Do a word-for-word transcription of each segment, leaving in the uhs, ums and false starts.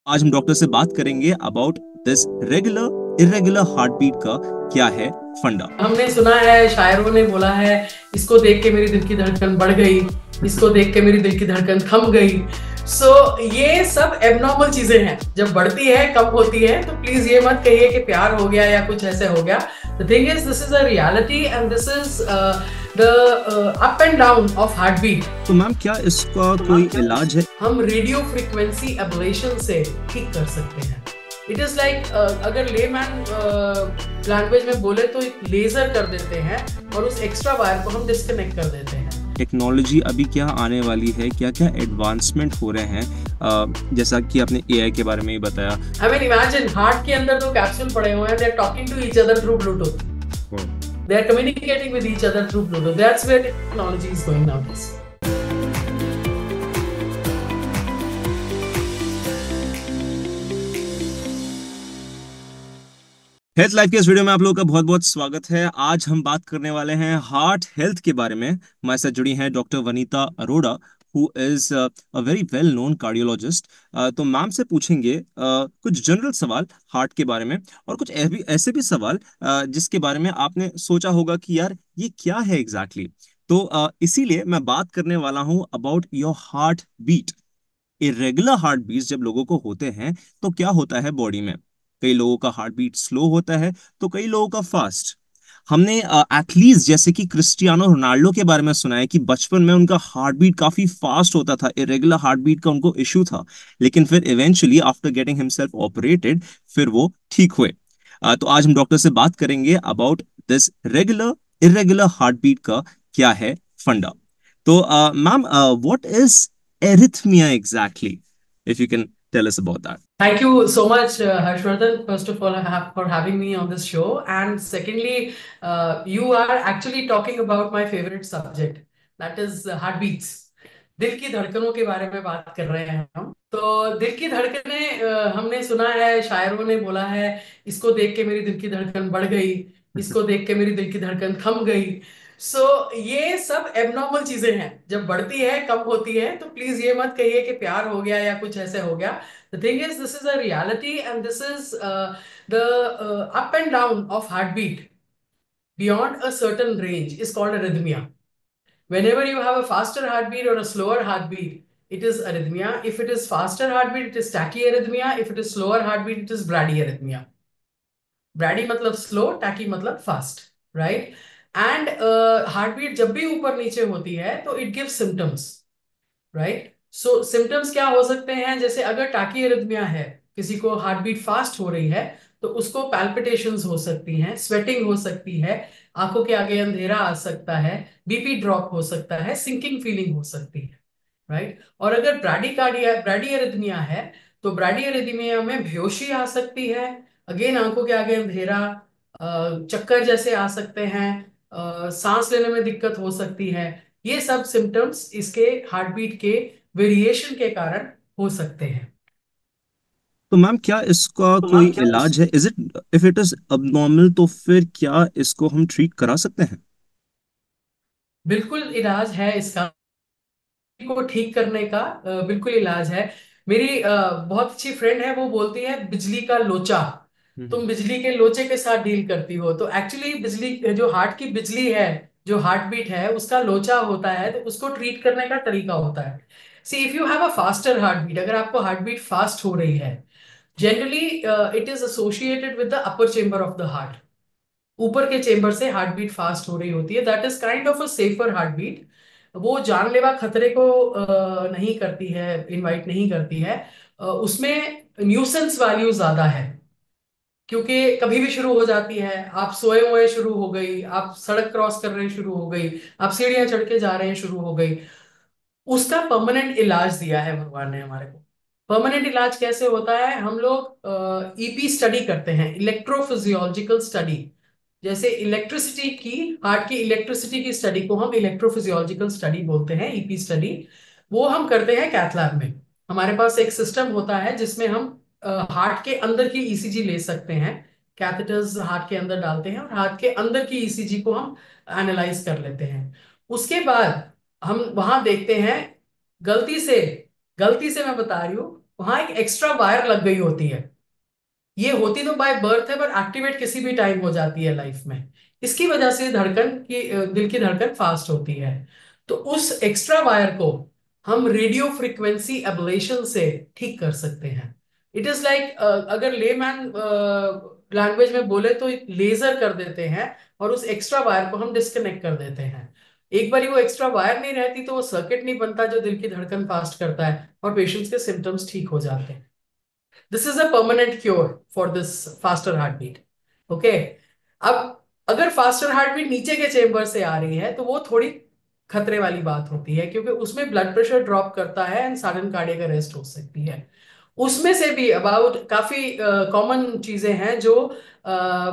आज हम डॉक्टर से बात करेंगे about this regular irregular heart beat का क्या है फंडा। हमने सुना है, शायरों ने बोला है, इसको देख के मेरी दिल की धड़कन बढ़ गई, इसको देख के मेरी दिल की धड़कन थम गई। सो so, ये सब एबनॉर्मल चीजें हैं। जब बढ़ती है, कम होती है, तो प्लीज ये मत कहिए कि प्यार हो गया या कुछ ऐसे हो गया। The thing is, this is a reality and this is the up and down of heart beat. तो मैम, क्या इसका कोई इलाज है? हम रेडियो फ्रीक्वेंसी एब्लेशन से ठीक कर सकते हैं। इट इज लाइक, अगर लेमैन लैंग्वेज में बोले तो एक लेजर कर देते हैं और उस एक्स्ट्रा वायर को हम डिस्कनेक्ट कर देते हैं। टेक्नोलॉजी अभी क्या आने वाली है, क्या क्या एडवांसमेंट हो रहे हैं, अ, जैसा कि आपने एआई के बारे में ही बताया। आई मीन इमेजिन, हार्ट के अंदर दो कैप्सूल पड़े हुए हैं, they are talking to each other through bluetooth, they are communicating with each other through bluetooth. That's where technology is going nowadays. Health life के इस वीडियो में आप लोगों का बहुत बहुत स्वागत है। आज हम बात करने वाले हैं हार्ट हेल्थ के बारे में। हमारे साथ जुड़ी हैं doctor Vanita Arora, who is a very well known cardiologist. तो मैम से पूछेंगे uh, कुछ जनरल सवाल हार्ट के बारे में, और कुछ ऐ- भी ऐसे भी सवाल uh, जिसके बारे में आपने सोचा होगा कि यार ये क्या है एग्जैक्टली exactly? तो uh, इसीलिए मैं बात करने वाला हूं about your heart beat. Irregular heart beats जब लोगों को होते हैं तो क्या होता है बॉडी में? कई लोगों का हार्ट बीट स्लो होता है, तो कई लोगों का फास्ट। हमने एथलीट्स जैसे कि क्रिस्टियानो रोनाल्डो के बारे में सुना है कि बचपन में उनका हार्ट बीट काफी फास्ट होता था, इरेगुलर हार्ट बीट का उनको इशू था, लेकिन फिर eventually after getting himself operated फिर वो ठीक हुए। अ, तो आज हम डॉक्टर से बात करेंगे about this regular irregular heart beat का क्या है फंडा। तो ma'am, what is arrhythmia exactly, if you can tell us about that? Thank you so much, uh, Harshvardhan, first of all, ha- for having me on this show. And secondly, uh, you are actually talking about my favorite subject, that is uh, heartbeats. दिल की धड़कनों के बारे में बात कर रहे हैं हम। तो दिल की धड़कनें, uh, हमने सुना है, शायरों ने बोला है, इसको देख के मेरी दिल की धड़कन बढ़ गई, इसको देख के मेरी दिल की धड़कन थम गई। सो so, ये सब एबनॉर्मल चीजें हैं। जब बढ़ती है, कम होती है, तो प्लीज ये मत कहिए कि प्यार हो गया या कुछ ऐसे हो गया। The thing is, this is a reality, and this is uh, the uh, up and down of heartbeat beyond a certain range is called arrhythmia. Whenever you have a faster heartbeat or a slower heartbeat, it is arrhythmia. If it is faster heartbeat, it is tachyarrhythmia. If it is slower heartbeat, it is bradyarrhythmia. Brady मतलब slow, tachy मतलब fast, right. And heartbeat जब भी ऊपर नीचे होती है तो it gives symptoms, right. So symptoms क्या हो सकते हैं? जैसे अगर टाकीरिथमिया है, किसी को हार्ट बीट फास्ट हो रही है, तो उसको पैल्पिटेशंस हो सकती हैं, स्वेटिंग हो सकती है, आंखों के आगे अंधेरा आ सकता है, बीपी ड्रॉप हो सकता है, सिंकिंग फीलिंग हो सकती है, राइट। और अगर ब्राडीकार्डिया ब्राडीअरिथमिया है, तो ब्राडीअरिथमिया में बेहोशी आ सकती है, अगेन आंखों के आगे अंधेरा, अ, चक्कर जैसे आ सकते हैं, अ, सांस लेने में दिक्कत हो सकती है। ये सब सिम्टम्स इसके हार्ट बीट के वेरिएशन के कारण हो सकते हैं। तो मैम, क्या इसका कोई इलाज है? Is it, if it is abnormal तो फिर क्या इसको हम ट्रीट करा सकते हैं? बिल्कुल इलाज है इसका, को ठीक करने का अ, बिल्कुल इलाज है। मेरी अ, बहुत अच्छी फ्रेंड है, वो बोलती है बिजली का लोचा। हम्म। तुम बिजली के लोचे के साथ डील करती हो, तो एक्चुअली बिजली, जो हार्ट की बिजली है, जो हार्ट बीट है, उसका लोचा होता है, तो उसको ट्रीट करने का तरीका होता है। See, if you have a faster heart beat, अगर आपको हार्ट बीट फास्ट हो रही है, generally it is associated with the upper chamber of the heart. ऊपर के चेम्बर से हार्ट बीट फास्ट हो रही होती है, that is kind of a safer heart beat. वो जानलेवा खतरे को अ, नहीं करती है, इनवाइट नहीं करती है। अ, उसमें न्यूसेंस वैल्यू ज्यादा है, क्योंकि कभी भी शुरू हो जाती है। आप सोए हुए शुरू हो गई, आप सड़क क्रॉस कर रहे शुरू हो गई, आप सीढ़ियां चढ़ के जा रहे हैं शुरू हो गई। उसका परमानेंट इलाज दिया है भगवान ने हमारे को। परमानेंट इलाज कैसे होता है? हम लोग ईपी स्टडी करते हैं, इलेक्ट्रोफिजियोलॉजिकल स्टडी। जैसे इलेक्ट्रिसिटी की, हार्ट की इलेक्ट्रिसिटी की स्टडी को हम इलेक्ट्रोफिजियोलॉजिकल स्टडी बोलते हैं, ईपी स्टडी। वो हम करते हैं कैथ लैब में। हमारे पास एक सिस्टम होता है जिसमें हम हार्ट के अंदर की ईसीजी ले सकते हैं। कैथेटर्स हार्ट के अंदर डालते हैं और हार्ट के अंदर की ईसीजी को हम एनालाइज कर लेते हैं। उसके बाद हम वहां देखते हैं, गलती से, गलती से मैं बता रही हूँ, वहां एक एक्स्ट्रा वायर लग गई होती है। ये होती तो बाय बर्थ है, पर एक्टिवेट किसी भी टाइम हो जाती है लाइफ में। इसकी वजह से धड़कन की अ, दिल की धड़कन फास्ट होती है। तो उस एक्स्ट्रा वायर को हम रेडियो फ्रिक्वेंसी एब्लेशन से ठीक कर सकते हैं। इट इज लाइक, अगर लेमैन लैंग्वेज में बोले तो लेजर कर देते हैं, और उस एक्स्ट्रा वायर को हम डिस्कनेक्ट कर देते हैं। एक बार वो एक्स्ट्रा वायर नहीं रहती तो वो सर्किट नहीं बनता जो दिल की धड़कन फास्ट करता है, और पेशेंट्स के सिम्टम्स ठीक हो जाते हैं। This is a permanent cure for this faster heart beat. Okay. अब अगर फास्टर हार्ट बीट नीचे के चेम्बर से आ रही है तो वो थोड़ी खतरे वाली बात होती है, क्योंकि उसमें ब्लड प्रेशर ड्रॉप करता है एंड सडन कार्डियक अरेस्ट हो सकती है। उसमें से भी अबाउट काफी कॉमन चीजें हैं जो अ,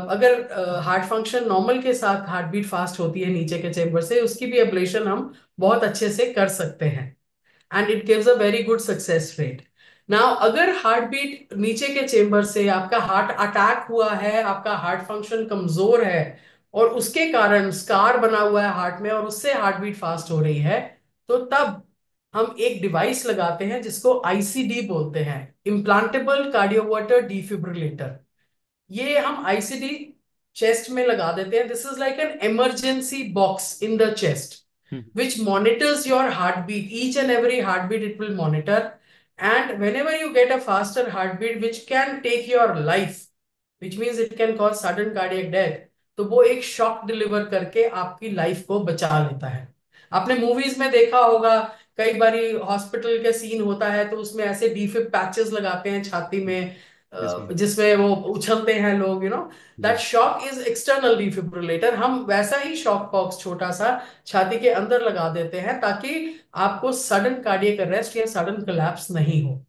अगर हार्ट फंक्शन नॉर्मल के साथ हार्ट बीट फास्ट होती है नीचे के चेम्बर से, उसकी भी एब्लेशन हम बहुत अच्छे से कर सकते हैं, and it gives a very good success rate. Now अगर हार्ट बीट नीचे के चेम्बर से आपका हार्ट अटैक हुआ है, आपका हार्ट फंक्शन कमजोर है, और उसके कारण स्कार बना हुआ है हार्ट में और उससे हार्ट बीट फास्ट हो रही है, तो तब हम एक डिवाइस लगाते हैं जिसको आईसीडी बोलते हैं, इम्प्लांटेबल कार्डियोवर्टर डिफिब्रिलेटर। ये हम आईसीडी चेस्ट में लगा देते हैं। This is like an emergency box in the chest hmm. which monitors your heartbeat. Each and every heartbeat it will monitor. And whenever you get a faster heartbeat, which can take your life, which means it can cause sudden cardiac death, तो वो एक shock deliver करके आपकी life को बचा लेता है। आपने मूवीज में देखा होगा, कई बारी हॉस्पिटल के सीन होता है तो उसमें ऐसे डीफिब पैचेस लगाते हैं छाती में, यस अ, मैम। जिसमें वो उछलते हैं लोग, यू नो। दैट जी। Shock is external defibrillator. हम वैसा ही शॉक बॉक्स छोटा सा छाती के अंदर लगा देते हैं ताकि आपको सडन कार्डियक अरेस्ट या सडन कोलैप्स नहीं हो।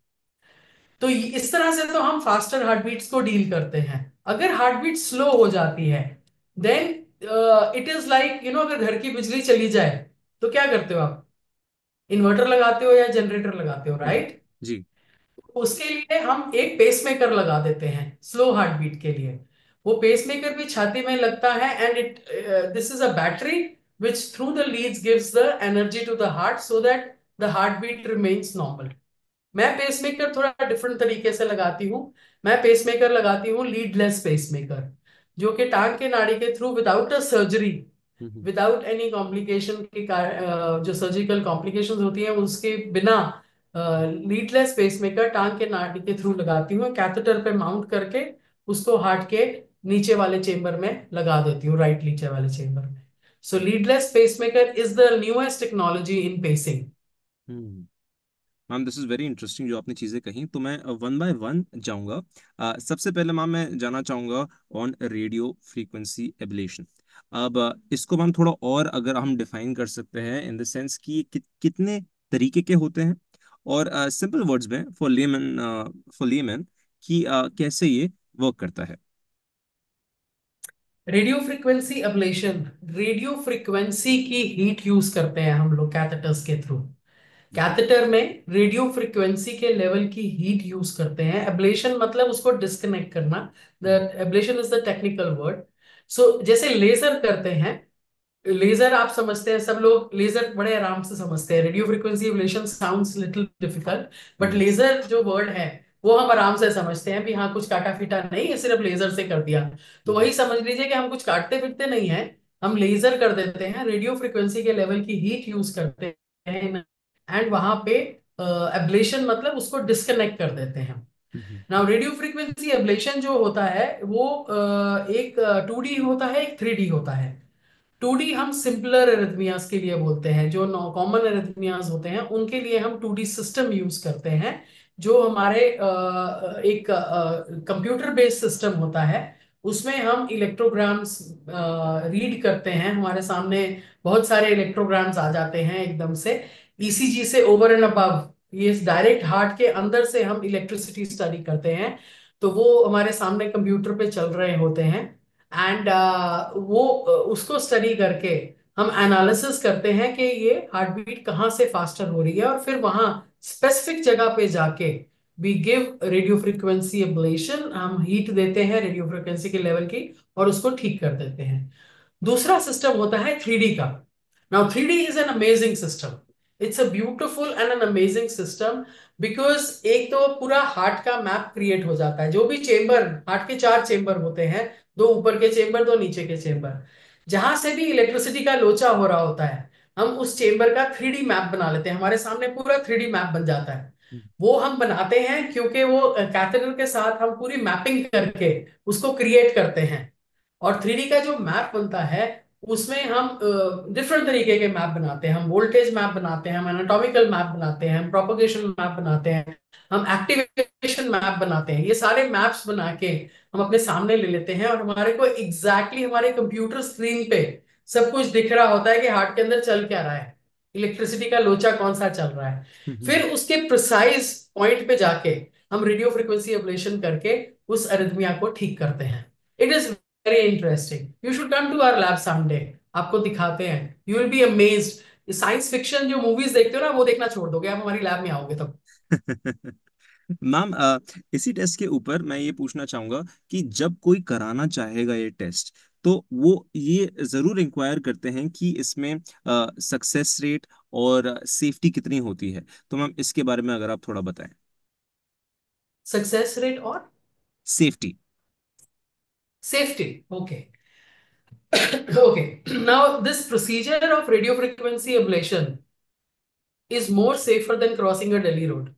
तो ये- इस तरह से तो हम फास्टर हार्ट बीट्स को डील करते हैं। अगर हार्ट बीट स्लो हो जाती है, then it is like, you know, अगर घर की बिजली चली जाए तो क्या करते हो आप? इन्वर्टर लगाते हो या जनरेटर लगाते हो, हम्म। राइट? जी। उसके लिए हम एक पेसमेकर लगा देते हैं स्लो हार्ट बीट के लिए। वो पेसमेकर भी छाती में लगता है, and it this is a battery which through the leads gives the energy to the heart so that the heartbeat remains normal. मैं पेसमेकर थोड़ा डिफरेंट तरीके से लगाती हूँ। मैं पेसमेकर लगाती हूँ लीडलेस पेसमेकर, जो कि टांग के नाड़ी के through without a surgery, hmm. Without any complication के कार- अ, जो सर्जिकल कॉम्प्लिकेशंस होती हैं उसके बिना लीडलेस पेसमेकर टांग के नाड़ी के थ्रू लगाती हूँ, कैथेटर पे माउंट करके उसको हार्ट के नीचे वाले चेम्बर में लगा देती हूँ, राइट नीचे वाले चेम्बर में। So leadless pacemaker is the newest technology in pacing. Hmm. Ma'am this is very interesting जो आपने चीज़ें कही, तो मैं वन बाय वन जाऊंगा। अ, सबसे पहले मैम मैं जानना चाहूँगा ऑन रेडियो फ्रीक्वेंसी एब्लेशन। अब अ, इसको मैम थोड़ा और अगर हम डिफाइन कर सकते हैं इन द सेंस कि ये कि, कितने तरीके के होते हैं, और सिंपल वर्ड्स में फॉर लेमन, फॉर लेमन कि अ, कैसे ये वर्क करता है। Radio frequency ablation, radio frequency की हीट यूज करते हैं हम लोग कैथेटर्स के थ्रू। जी। कैथेटर में रेडियो फ्रिक्वेंसी के लेवल की हीट यूज करते हैं। एब्लेशन मतलब उसको डिस्कनेक्ट करना। The hmm. Ablation is the technical word. So जैसे लेजर करते हैं, लेजर आप समझते हैं, सब लोग लेजर बड़े आराम से समझते हैं। Radio frequency ablation sounds little difficult, but hmm. Laser जो वर्ड है वो हम आराम से समझते हैं भी, हाँ कुछ काटा फीटा नहीं है, सिर्फ लेजर से कर दिया। तो हम्म। वही समझ लीजिए कि हम कुछ काटते फिरते नहीं है, हम लेजर कर देते हैं, रेडियो फ्रिक्वेंसी के लेवल की हीट यूज करते हैं, एंड वहां पे एब्लेशन मतलब उसको डिस्कनेक्ट कर देते हैं। Hmm. Now radio frequency ablation जो होता है वो अ, एक टू डी होता है, एक थ्री डी होता है। टू डी हम सिंपलर एरिथमियास के लिए बोलते हैं, जो कॉमन एरिथमियास होते हैं उनके लिए हम टू डी सिस्टम यूज करते हैं, जो हमारे अ, एक कंप्यूटर बेस्ड सिस्टम होता है। उसमें हम इलेक्ट्रोग्राम्स रीड करते हैं, हमारे सामने बहुत सारे इलेक्ट्रोग्राम्स आ जाते हैं एकदम से, ईसीजी से ओवर एंड अबव। ये डायरेक्ट हार्ट के अंदर से हम इलेक्ट्रिसिटी स्टडी करते हैं, तो वो हमारे सामने कंप्यूटर पे चल रहे होते हैं। एंड वो uh, उसको स्टडी करके हम एनालिसिस करते हैं कि ये हार्ट बीट कहाँ से फास्टर हो रही है, और फिर वहां स्पेसिफिक जगह पे जाके we give radio frequency ablation, हम हीट देते हैं रेडियो फ्रिक्वेंसी के लेवल की, और उसको ठीक कर देते हैं। दूसरा सिस्टम होता है थ्री डी का। Now three D is an amazing system. It's a beautiful and an amazing system. Because एक तो पूरा हार्ट का मैप क्रिएट हो जाता है, जो भी चेम्बर, हार्ट के चार चेम्बर होते हैं, दो ऊपर के चेम्बर, दो नीचे के चेम्बर, जहां से भी इलेक्ट्रिसिटी का लोचा हो रहा होता है, हम उस चेम्बर का थ्री डी मैप बना लेते हैं, हमारे सामने पूरा थ्री डी मैप बन जाता है। वो हम बनाते हैं क्योंकि वो कैथेटर के साथ हम पूरी मैपिंग करके उसको क्रिएट करते हैं। और थ्री डी का जो मैप बनता है, उसमें हम डिफरेंट तरीके के मैप बनाते हैं। हम वोल्टेज मैप बनाते हैं, हम एनाटॉमिकल मैप बनाते हैं, हम प्रोपोगेशन मैप बनाते हैं, हम एक्टिवेशन मैप बनाते हैं। ये सारे मैप्स बना के हम अपने सामने ले लेते हैं, और हमारे को एग्जैक्टली exactly हमारे कंप्यूटर स्क्रीन पे सब कुछ दिख रहा होता है कि हार्ट के अंदर चल क्या रहा है, इलेक्ट्रिसिटी का लोचा कौन सा चल रहा है। फिर उसके प्रिसाइज पॉइंट पे जाके हम रेडियो फ्रिक्वेंसी एब्लेशन करके उस अरिथमिया को ठीक करते हैं। It is very interesting, you should come to our lab someday, आपको दिखाते हैं, you will be amazed. Science fiction जो मूवीज देखते हो ना, वो देखना छोड़ दोगे आप हमारी लैब में आओगे तब। मैम, अ, इसी टेस्ट के ऊपर मैं ये पूछना चाहूंगा कि जब कोई कराना चाहेगा ये टेस्ट, तो वो ये जरूर इंक्वायर करते हैं कि इसमें सक्सेस रेट और सेफ्टी कितनी होती है। तो मैम, इसके बारे में अगर आप थोड़ा बताएं। सक्सेस रेट और safety. Safety, okay. Okay, now this procedure of radio frequency ablation is more safer than crossing a Delhi road.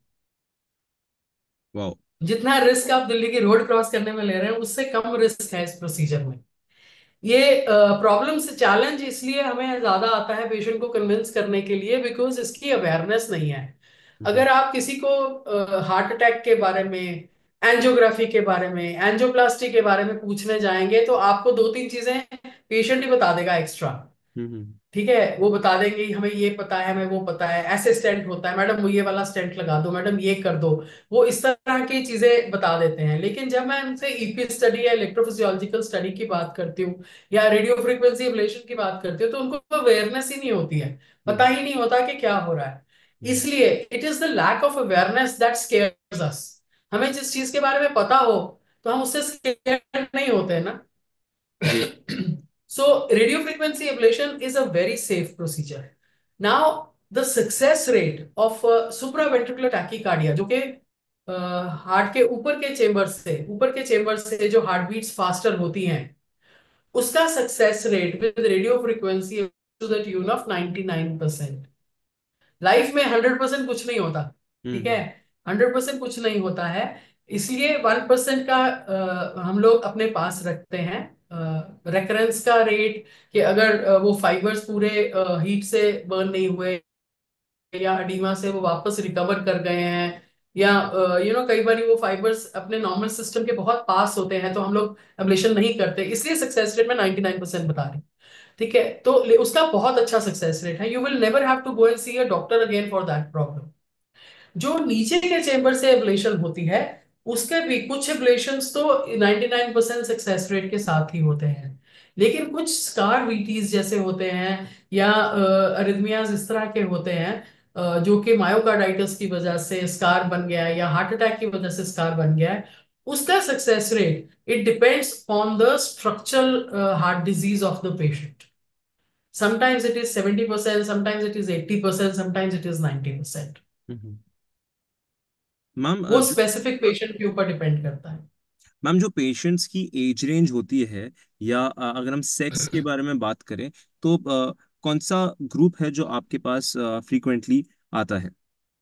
Wow. जितना रिस्क आप दिल्ली की रोड क्रॉस करने में ले रहे हैं, उससे कम रिस्क है इस प्रोसीजर में। ये प्रॉब्लम से चैलेंज इसलिए हमें ज्यादा आता है पेशेंट को कन्विंस करने के लिए, बिकॉज इसकी अवेयरनेस नहीं है। अगर आप किसी को हार्ट अटैक के बारे में, एंजियोग्राफी के बारे में, एंजियोप्लास्टी के बारे में पूछने जाएंगे, तो आपको दो तीन चीजें पेशेंट ही बता देगा एक्स्ट्रा। हम्म। ठीक है, वो बता देंगे हमें ये पता है, हमें वो पता है, ऐसे स्टेंट होता है मैडम, वो ये वाला स्टेंट लगा दो मैडम, ये कर दो। वो इस तरह की चीजें बता देते हैं। लेकिन जब मैं उनसे ईपी स्टडी या इलेक्ट्रोफिजियोलॉजिकल स्टडी की बात करती हूँ, या रेडियो फ्रीक्वेंसी एब्लेशन की बात करती हूँ, तो उनको अवेयरनेस ही नहीं होती है, पता ही नहीं होता कि क्या हो रहा है। इसलिए it is the lack of awareness that scares us. हमें जिस चीज के बारे में पता हो, तो हम उससे स्केयर नहीं होते हैं ना। जी। So radio frequency ablation is a very safe procedure. Now the success rate of uh, supraventricular tachycardia, जो कि हार्ट के ऊपर के चेंबर से ऊपर के चेंबर से जो हार्ट बीट्स फास्टर होती हैं, उसका success rate with radio frequency to the tune of ninety nine percent. Life में हंड्रेड परसेंट कुछ नहीं होता, ठीक है, हम्म। हंड्रेड परसेंट कुछ नहीं होता है। इसलिए वन परसेंट का अ, हम लोग अपने पास रखते हैं रेकरेंस का रेट, कि अगर अ, वो फाइबर्स पूरे हीट से बर्न नहीं हुए, या अडीमा से वो वापस रिकवर कर गए हैं, या यू नो कई बार वो फाइबर्स अपने नॉर्मल सिस्टम के बहुत पास होते हैं, तो हम लोग एब्लेशन नहीं करते। इसलिए सक्सेस रेट में नाइंटी नाइन परसेंट बता रही हूँ। ठीक है, तो ले- उसका बहुत अच्छा सक्सेस रेट है। You will never have to go and see a doctor again for that problem. जो नीचे के चेंबर से एब्लेशन होती है, उसके भी कुछ एब्लेशंस तो ninety nine percent success rate के साथ ही होते हैं। लेकिन कुछ स्कार वीटीज जैसे होते हैं, या अरिथमियाज इस तरह के होते हैं, अ, जो कि मायोकार्डाइटिस की वजह से स्कार बन गया है, या हार्ट अटैक की वजह से स्कार बन गया है। उसका success rate it depends on the structural heart disease of the patient. Sometimes it is seventy percent, sometimes it is eighty percent, sometimes it is ninety percent. Hmm. Ma'am, uh, वो जो specific patient के ऊपर depend करता है। Ma'am जो patients की as range होती है, या अ, अगर हम सेक्स के बारे में बात करें, तो अ, कौन सा ग्रुप है जो आपके पास फ्रीक्वेंटली आता है?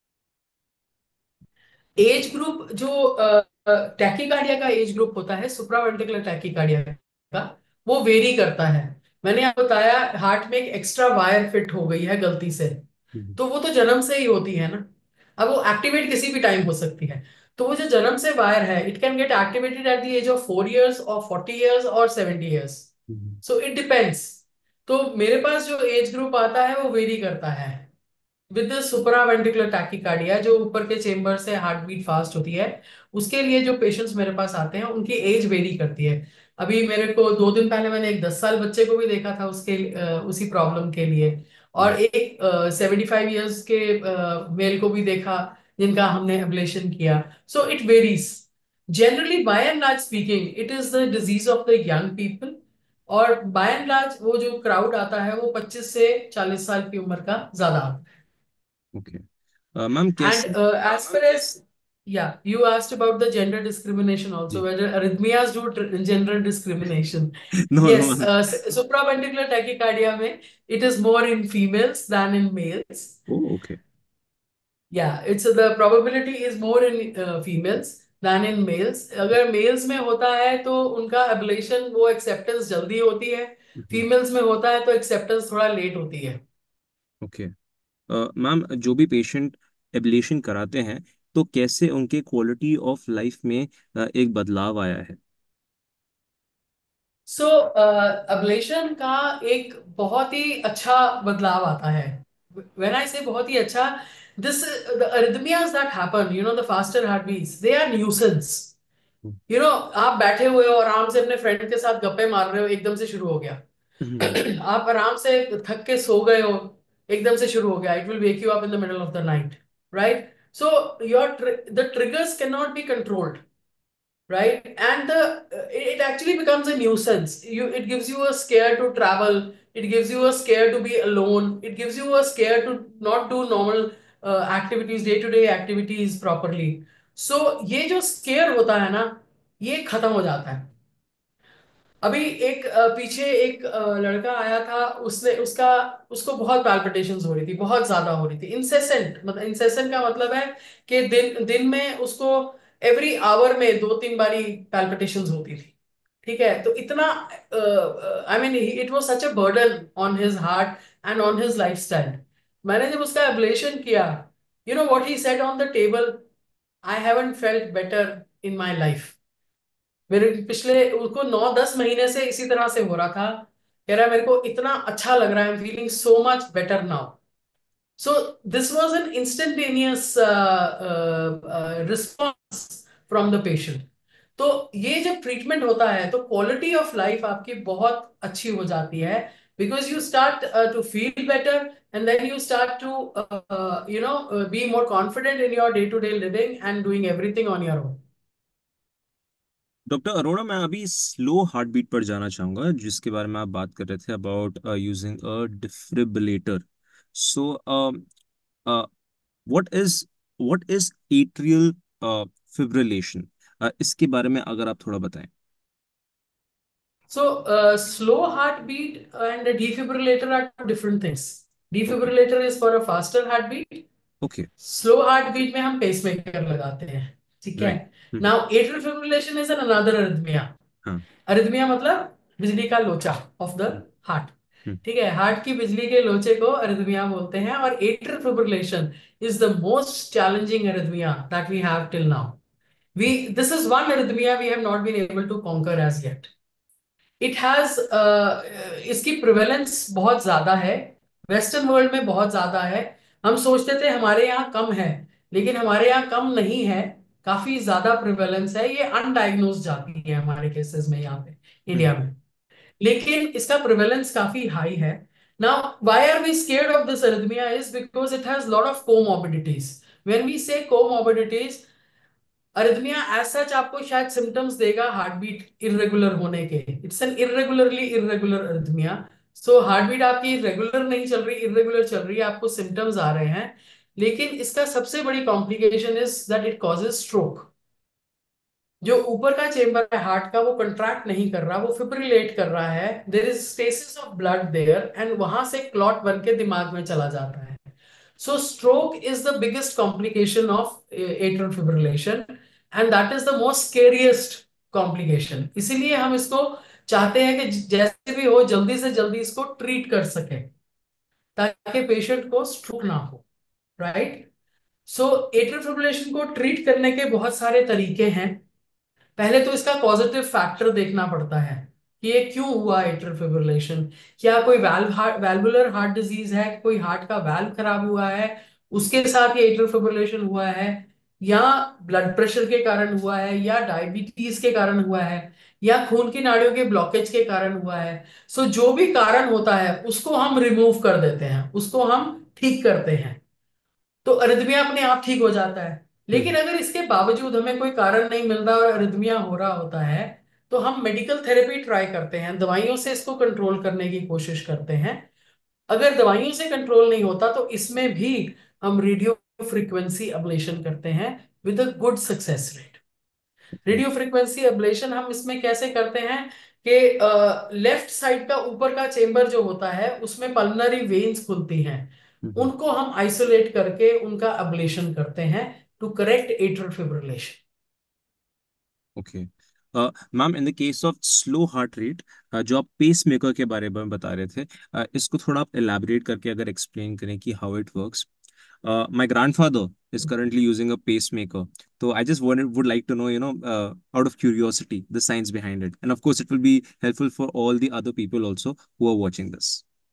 एज ग्रुप जो टैकीकार्डिया का एज ग्रुप होता है, सुप्रावेंट्रिकुलर टैकीकार्डिया का, वो वेरी करता है। मैंने आपको बताया, हार्ट में एक एक्स्ट्रा वायर फिट हो गई है गलती से, हम्म। तो वो तो जन्म से ही होती है ना। अब वो एक्टिवेट किसी भी टाइम हो सकती है। तो वो जो जन्म से वायर है, it can get activated at the age of four years और फोर्टी इयर्स और seventy years. Hmm. So it depends. तो मेरे पास जो एज ग्रुप आता है वो वेरी करता है। विद सुपरावेंट्रिकुलर टैकीकार्डिया, जो ऊपर के चेंबर से हार्ट बीट फास्ट होती है, उसके लिए जो पेशेंट्स मेरे पास आते हैं, उनकी एज वेरी करती है। अभी मेरे को दो दिन पहले मैंने एक दस साल बच्चे को भी देखा था उसके अ, उसी प्रॉब्लम के लिए। हम्म। और एक सेवेंटी फाइव ईयर्स के मेल को भी देखा, जिनका हमने एब्लेशन किया। So it varies. Generally by and large speaking, it is the disease of the young people. और बाय एंड लार्ज वो जो क्राउड आता है, वो पच्चीस से चालीस साल की उम्र का ज्यादा आता है। ओके। मैम And कैसे? uh, as far as, yeah, you asked about the gender discrimination also, जी। whether arrhythmias do tr- gender discrimination. No no. Yes, uh, s- supraventricular tachycardia में it is more in females than in males. Oh okay. Yeah, it's the probability is more in uh, females than in males. अगर males में होता है तो उनका ablation वो acceptance जल्दी होती है, females में होता है तो acceptance थोड़ा लेट होती है. ओके। मैम जो भी पेशेंट एब्लेशन कराते हैं तो कैसे उनके क्वालिटी ऑफ लाइफ में अ, एक बदलाव आया है? सो अब्लेशन का एक बहुत ही अच्छा बदलाव आता है. व्हेन आई से बहुत ही अच्छा, this the arrhythmias that happen, you know, the faster heartbeats, they are nuisance. You know, आप बैठे हुए हो आराम से अपने फ्रेंड के साथ गप्पे मार रहे हो, एकदम से शुरू हो गया. आप आराम से थक के सो गए हो, एकदम से शुरू हो गया. It will wake you up in the middle of the night, right? So your the triggers can not be controlled, right? And the it actually becomes a nuisance. You It gives you a scare to travel, it gives you a scare to be alone, it gives you a scare to not do normal uh, activities, day to day activities properly. So ये जो scare होता है ना, ये खत्म हो जाता है. अभी एक अ, पीछे एक अ, लड़का आया था, उसने उसका उसको बहुत पैल्पिटेशंस हो रही थी, बहुत ज्यादा हो रही थी, इंसेसेंट. मतलब इंसेसेंट का मतलब है कि दिन दिन में उसको एवरी आवर में दो तीन बारी पैल्पिटेशंस होती थी. ठीक है, तो इतना, I mean it was such a burden on his heart and on his lifestyle. मैंने जब उसका एब्लेशन किया, you know what he said on the table, I haven't felt better in my life. मेरे पिछले उसको नौ दस महीने से इसी तरह से हो रहा था. कह रहा है मेरे को इतना अच्छा लग रहा है, I am feeling so much better now. So this was an instantaneous response from the patient. तो ये जब ट्रीटमेंट होता है तो क्वालिटी ऑफ लाइफ आपकी बहुत अच्छी हो जाती है, because you start to feel better, and then you start to you know be more confident in your day to day living and doing everything on your own. Doctor Arora, मैं अभी slow heart beat पर जाना चाहूंगा जिसके बारे में आप बात कर रहे थे about using a defibrillator. So what is what is atrial fibrillation? इसके बारे में अगर आप थोड़ा बताएं. So, uh, slow heartbeat and a defibrillator are two different things. Okay. Defibrillator is for a faster heartbeat. Okay. Slow heart beat में हम pacemaker लगाते हैं. ठीक है. Right. Hmm. Now atrial fibrillation is an another arrhythmia. हाँ। Arrhythmia मतलब बिजली का लोचा of the hmm. Heart. Hmm. ठीक है, हार्ट की बिजली के लोचे को अरिथमिया बोलते हैं. और atrial fibrillation is the most challenging arrhythmia that we have till now. We This is one arrhythmia we have not been able to conquer as yet. It has, इसकी प्रिवेलेंस बहुत ज्यादा है, वेस्टर्न वर्ल्ड में बहुत ज्यादा है. हम सोचते थे हमारे यहाँ कम है, लेकिन हमारे यहाँ कम नहीं है, काफी ज्यादा प्रिवेलेंस है. ये अनडायग्नोज जाती है हमारे केसेस में यहाँ पे हम्म। इंडिया में, लेकिन इसका प्रिवेलेंस काफी हाई है. Now why are we scared of this arrhythmia is because it has lot of comorbidities. When we say comorbidities, arrhythmia as such आपको शायद सिम्टम्स देगा हार्ट बीट इरेगुलर होने के. It's an irregularly irregular arrhythmia. So heart beat आपकी regular नहीं चल रही, irregular चल रही है, आपको सिम्टम्स आ रहे हैं. लेकिन इसका सबसे बड़ी complication is that it causes stroke. जो ऊपर का चेम्बर है हार्ट का वो कंट्रैक्ट नहीं कर रहा, वो फिब्रिलेट कर रहा है. There is stasis of blood there, and वहां से क्लॉट बन के दिमाग में चला जाता है. So stroke is the biggest complication of uh, atrial fibrillation, and that is the most scariest complication. इसीलिए हम इसको चाहते हैं कि जैसे भी हो जल्दी से जल्दी इसको ट्रीट कर सके, ताकि पेशेंट को स्ट्रोक ना हो. राइट. सो एट्रियल फिब्रिलेशन को ट्रीट करने के बहुत सारे तरीके हैं. पहले तो इसका पॉजिटिव फैक्टर देखना पड़ता है कि ये क्यों हुआ एट्रियल फिब्रिलेशन. क्या कोई valve heart valvular heart disease है, कोई हार्ट का वाल्व खराब हुआ है उसके साथ ये एट्रियल फिब्रिलेशन हुआ है, या ब्लड प्रेशर के कारण हुआ है, या डायबिटीज के कारण हुआ है, या खून की नाड़ियों के ब्लॉकेज के कारण हुआ है. सो जो भी कारण होता है उसको हम रिमूव कर देते हैं, उसको हम ठीक करते हैं, तो अरिथमिया अपने आप ठीक हो जाता है. लेकिन हम्म। अगर इसके बावजूद हमें कोई कारण नहीं मिल रहा और अरिथमिया हो रहा होता है, तो हम मेडिकल थेरेपी ट्राई करते हैं, दवाइयों से इसको कंट्रोल करने की कोशिश करते हैं. अगर दवाइयों से कंट्रोल नहीं होता तो इसमें भी हम रेडियो फ्रीक्वेंसी अब्लेशन करते हैं with a good success rate. Radio frequency ablation हम इसमें कैसे करते हैं कि लेफ्ट साइड का ऊपर का चेंबर जो होता है उसमें पल्मनरी वेन्स खुलती हैं, हम्म। उनको हम आइसोलेट करके उनका अब्लेशन करते हैं to correct atrial fibrillation. Okay ma'am, in the case of slow heart rate, जो आप पेस मेकर के बारे में बता रहे थे, uh, इसको थोड़ा आप एलैबोरेट करके अगर एक्सप्लेन करें कि how it works. My grandfather is currently using a pacemaker, so I just wanted would like to know, you know uh, out of curiosity, the science behind it, and of course it will be helpful for all the other people also who are watching this.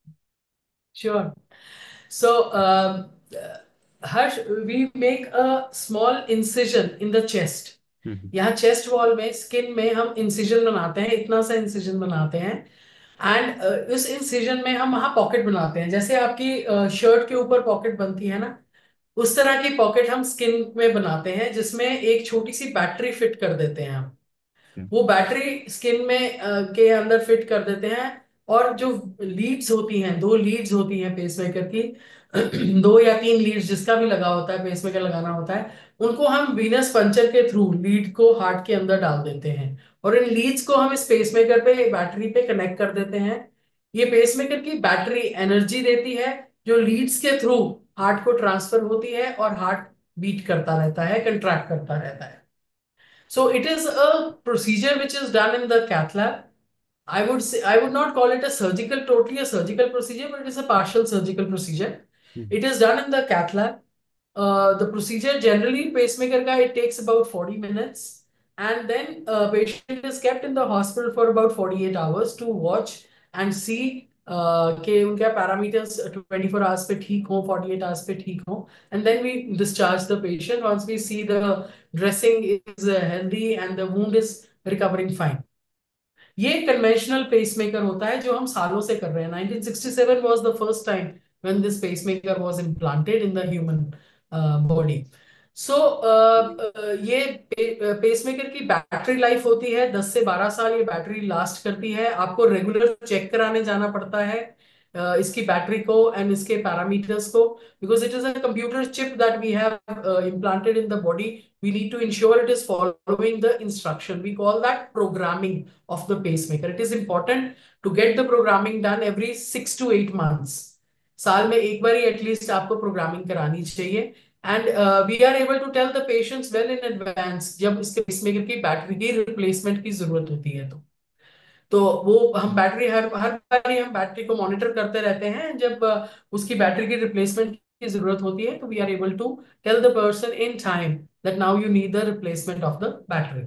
Sure. So, um, uh, Harsh, we make a small incision in the chest. Hmm. यहाँ chest wall में skin में हम incision बनाते हैं, इतना सा incision बनाते हैं। एंड इस इंसिजन में हम वहाँ पॉकेट बनाते हैं, जैसे आपकी शर्ट के ऊपर पॉकेट बनती है ना, उस तरह की पॉकेट हम स्किन में बनाते हैं, जिसमें एक छोटी सी बैटरी फिट कर देते हैं हम। Yeah. वो बैटरी स्किन में अ, के अंदर फिट कर देते हैं। और जो लीड्स होती हैं, दो लीड्स होती हैं पेसमेकर की, दो या तीन लीड्स जिसका भी लगा होता है, पेसमेकर लगाना होता है, उनको हम वीनस पंचर के थ्रू लीड को हार्ट के अंदर डाल देते हैं। और इन लीड्स को हम इस पेसमेकर पे, बैटरी पे कनेक्ट कर देते हैं। ये पेसमेकर की बैटरी एनर्जी देती है, जो लीड्स के थ्रू हार्ट को ट्रांसफर होती है और हार्ट बीट करता रहता है, कंट्रैक्ट करता रहता है। So it is a procedure which is done in the cath lab. I would say I would not call it a surgical, totally a surgical procedure, but it is a partial surgical procedure. Mhm. It is done in the cath lab. Uh, the procedure generally pacemaker ka it takes about forty minutes, and then uh, patient is kept in the hospital for about forty-eight hours to watch and see uh, कि उनका parameters twenty-four hours पे ठीक हो, forty-eight hours पे ठीक हो, and then we discharge the patient once we see the dressing is uh, healthy and the wound is recovering fine. ये conventional pacemaker होता है जो हम सालों से कर रहे हैं। Nineteen sixty seven was the first time when this pacemaker was implanted in the human body. So ये पेसमेकर की बैटरी लाइफ होती है दस से बारह साल। ये बैटरी लास्ट करती है। आपको रेगुलर चेक कराने जाना पड़ता है uh, इसकी बैटरी को एंड इसके पैरामीटर्स को, because it is a computer chip that we have implanted in the body. We need to ensure it is following the instruction. We call that programming of the pacemaker. It is important to get the programming done every six to eight months. साल में एक बार ही at least आपको programming करानी चाहिए। And we are able to tell the patients well in advance जब इसके pacemaker की battery की रिप्लेसमेंट की जरूरत होती है। तो तो वो हम बैटरी हर हर बार ही हम बैटरी को मॉनिटर करते रहते हैं। जब uh, उसकी बैटरी की रिप्लेसमेंट की जरूरत होती है तो we are able to tell the person in time that now you need the replacement of the battery,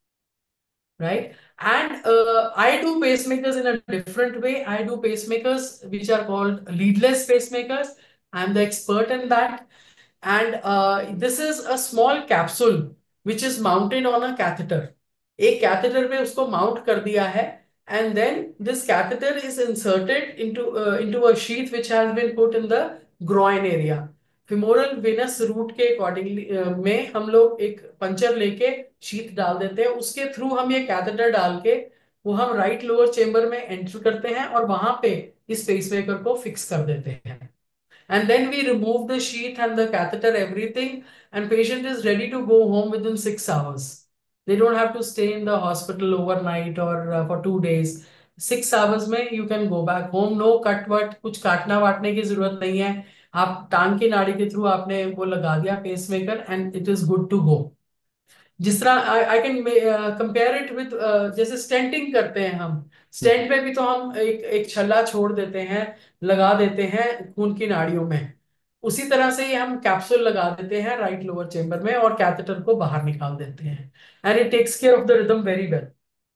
right? And uh, I do pacemakers in a different way. I do pacemakers which are called leadless pacemakers. I'm the expert in that. And uh, this is a small capsule which is mounted on a catheter. एक catheter पे उसको mount कर दिया है, and then this catheter is inserted into uh, into a sheath which has been put in the groin area. Femoral venous route के accordingly में हम लोग एक पंचर लेके शीथ डाल देते हैं, उसके थ्रू हम ये कैथेटर डाल के वो हम राइट लोअर चेम्बर में एंटर करते हैं और वहां पे इस पेसमेकर को फिक्स कर देते हैं। And then we remove the sheath and the catheter, everything, and patient is ready to go home within six hours. They don't have to stay in the hospital overnight or uh, for two days. Six hours में you can go back home. No cut वट, कुछ काटना वाटने की जरूरत नहीं है। आप टांग की नाड़ी के थ्रू आपने वो लगा दिया pacemaker and it is good to go. जिस तरह I can compare it with, जैसे स्टेंटिंग करते हैं हम, स्टेंट में भी तो हम एक एक छल्ला छोड़ देते हैं, लगा देते हैं खून की नाड़ियों में। उसी तरह से ही हम कैप्सूल लगा देते हैं राइट लोअर चेम्बर में और कैथेटर को बाहर निकाल देते हैं, and it takes care of the rhythm very well.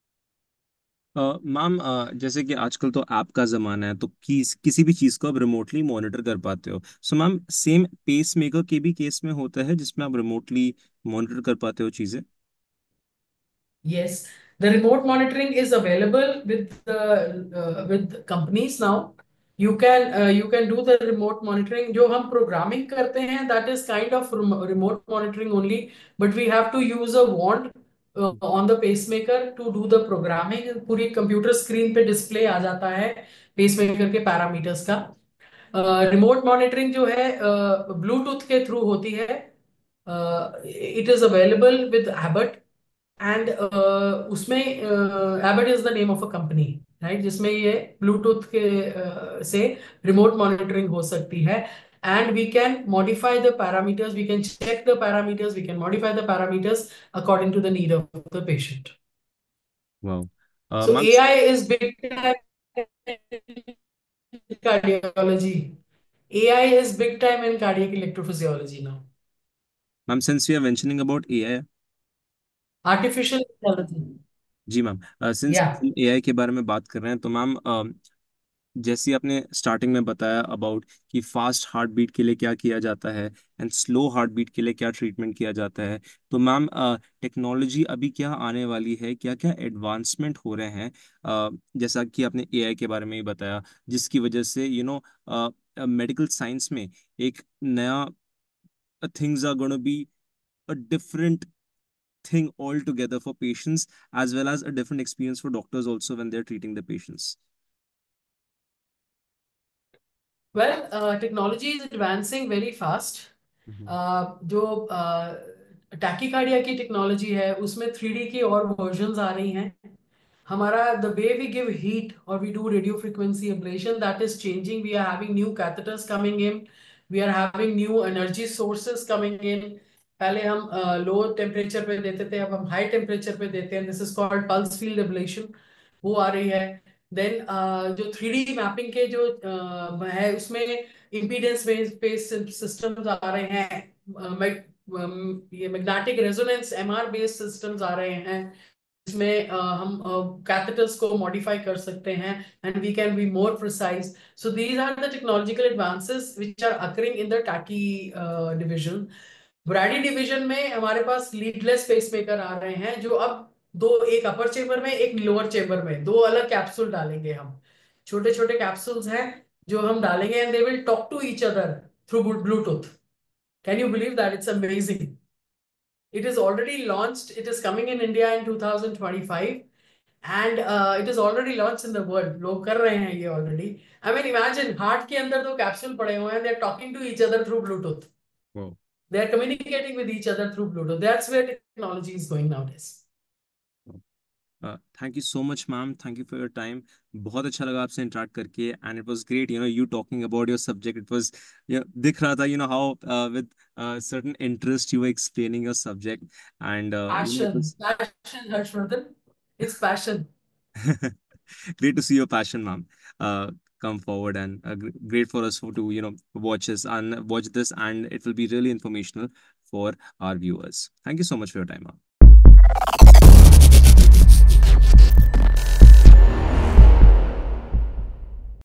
Ma'am, जैसे कि आजकल तो ऐप का जमाना है, तो किस किसी भी चीज को आप रिमोटली मॉनिटर कर पाते हो। So ma'am, same pacemaker के भी केस में होता है जिसमें आप रिमोटली मॉनिटर कर पाते हो चीजें? Yes, the remote monitoring is available with the uh, with companies now. You can uh, you can do the remote monitoring. जो हम programming करते हैं, that is kind of rem- remote monitoring only, but we have to use a wand uh, on the pacemaker to do the programming. पूरी computer screen पे display आ जाता है pacemaker के parameters का। रिमोट मॉनिटरिंग जो है ब्लूटूथ के through होती है. It is available with Abbott. And उसमें Abbott is the name of a company, right, जिसमें ये ब्लूटूथ के uh, से रिमोट मॉनिटरिंग हो सकती है. And we can modify the parameters, we can check the parameters, we can modify the parameters according to the need of the patient. Wow. Uh, So ma'am A I is big time in cardiology. A I is big time in cardiac electrophysiology now. Ma'am since we are mentioning about AI, Artificial intelligence. जी ma'am, since Yeah. हम AI के बारे में बात कर रहे हैं तो मैम, जैसे आपने स्टार्टिंग में बताया अबाउट कि फास्ट हार्ट बीट के लिए क्या किया जाता है एंड स्लो हार्ट बीट के लिए क्या ट्रीटमेंट किया जाता है, तो मैम टेक्नोलॉजी अभी क्या आने वाली है, क्या क्या एडवांसमेंट हो रहे हैं, अ, जैसा कि आपने एआई के बारे में ही बताया, जिसकी वजह से यू नो मेडिकल साइंस में एक नया things are gonna be a different thing altogether for patients, as well as a different experience for doctors also when they're treating the patients. Well, uh, technology is advancing very fast. Mhm. Uh, जो tachycardia की technology है उसमें three D की और versions आ रही हैं. हमारा the way we give heat और we do radio frequency ablation, that is changing. We are having new catheters coming in. We are having new energy sources coming in. पहले हम low temperature पे देते थे, अब हम हाई टेम्परेचर पे देते हैं. This is called pulse field ablation. वो आ रही है. देन जो थ्री डी मैपिंग के जो uh, है उसमें इम्पीडेंस बेस्ड सिस्टम्स आ रहे हैं. uh, मैग- um, ये magnetic resonance MR based systems आ रहे हैं, इसमें अ, हम कैथेटर्स को मॉडिफाई कर सकते हैं and we can be more precise. So these are the technological advances which are occurring in the tachy division. Brady division में हमारे पास लीडलेस पेसमेकर आ रहे हैं जो अब दो, एक अपर चेम्बर में एक लोअर चेम्बर में, दो अलग कैप्सूल डालेंगे हम. छोटे छोटे कैप्सूल्स हैं जो हम डालेंगे and they will talk to each other through Bluetooth. Can you believe that? It's amazing. It is already launched. It is coming in India in two thousand twenty-five, and uh, it is already launched in the world. लोग कर रहे हैं ये already. I mean, imagine heart के अंदर दो capsule पड़े हुए हैं. They are talking to each other through Bluetooth. Wow. They are communicating with each other through Bluetooth. That's where technology is going nowadays. Thank you so much ma'am, thank you for your time. बहुत अच्छा लगा आपसे interact करके and it was great, you know you talking about your subject. It was, दिख रहा था you know how with certain interest you were explaining your subject and you know it Passion, was passion, Harshvardhan. It's passion. great to see your passion, ma'am. Uh, come forward and uh, gr- great for us for, to you know watch this and watch this, and it will be really informational for our viewers. Thank you so much for your time, ma'am.